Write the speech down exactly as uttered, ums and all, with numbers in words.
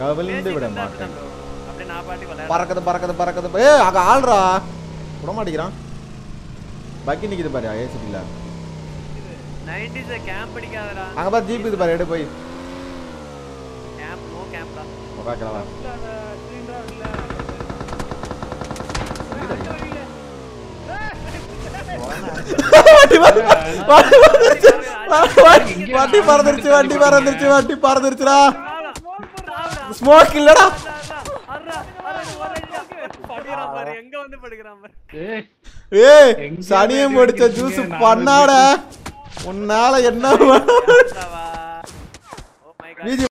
கவிழ்ந்து விட மாட்டேன். அப்படியே நான் பாட்டி விளையாட. பறக்குது பறக்குது பறக்குது. ஏய் அங்க ஆள்றா. விட மாட்டேங்கிறான். பக்கி நிக்குது பாரு ஏசிபில. Nineties camp அடிக்காதடா. அங்க பாரு ஜீப் இது பாரு எடு போய். கேம்ப் நோ கேம்ப்டா. ஓகேடா வா. சிலிண்டர் இல்ல. வண்டி பறந்துருச்சு வண்டி பறந்துருச்சு வண்டி பறந்துருச்சுடா. ஸ்மோக் இல்லடா. எங்க வந்து படுக்குறான் பாரு. ஏய் சனியம் முடிச்ச ஜூஸ் பண்ணாட. உன்னால என்ன